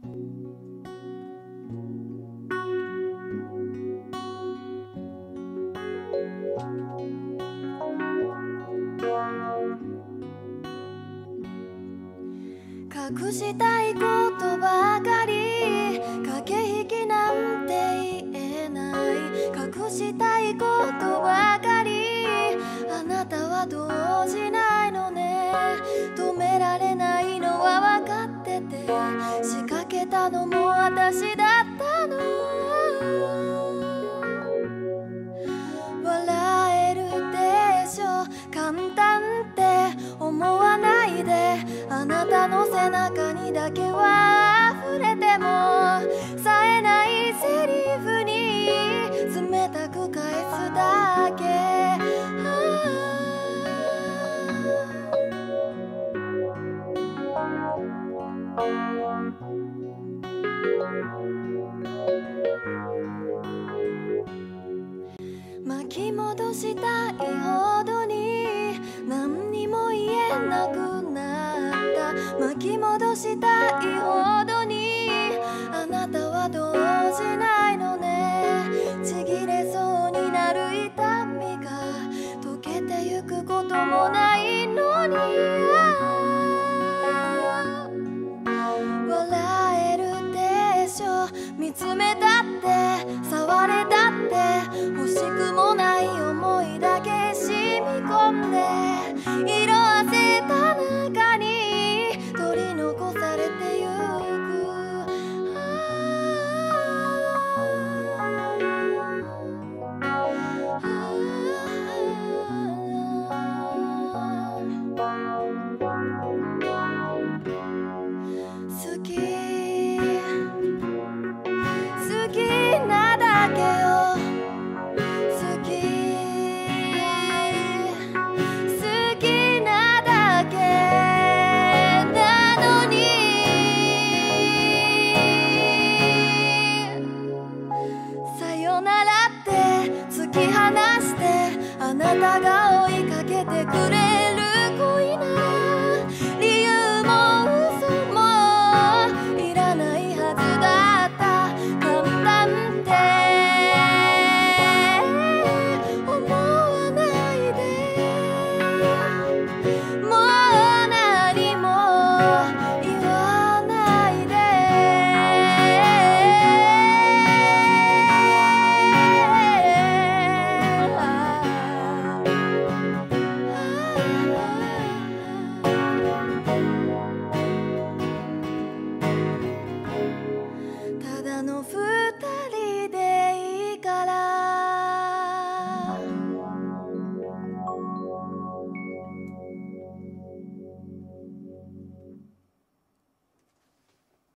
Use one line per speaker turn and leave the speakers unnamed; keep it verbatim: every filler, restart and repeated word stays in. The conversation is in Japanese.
隠したいことばかり、駆け引きなんて言えない。隠したいことばかり、あなたは動じないのね。止められないのは分かってて、仕掛けたのも私だったの。笑えるでしょ、簡単って思わないで。あなたの背中にだけは溢れても冴えないセリフに冷たく返すだけ。巻き戻したいほどに何にも言えなくなった。巻き戻したいほどにあなたは動じないのね。ちぎれそうになる痛みが溶けてゆくこともない